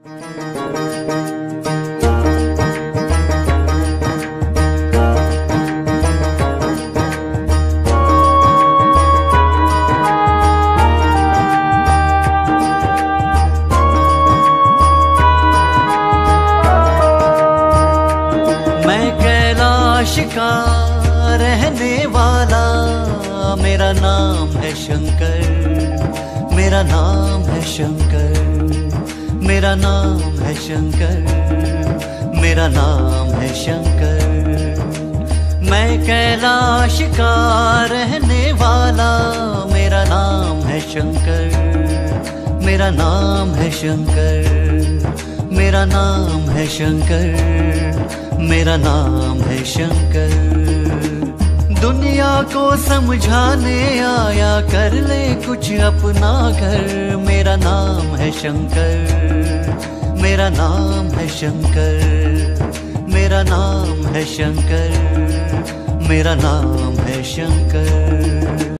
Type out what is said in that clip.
मैं कैलाश का रहने वाला, मेरा नाम है शंकर, मेरा नाम है शंकर, मेरा नाम है शंकर, मेरा नाम है शंकर। मैं कैलाश का रहने वाला, मेरा नाम है शंकर, मेरा नाम है शंकर, मेरा नाम है शंकर, मेरा नाम है शंकर। दुनिया को समझाने आया, कर ले कुछ अपना घर। मेरा नाम है शंकर, मेरा नाम है शंकर, मेरा नाम है शंकर, मेरा नाम है शंकर।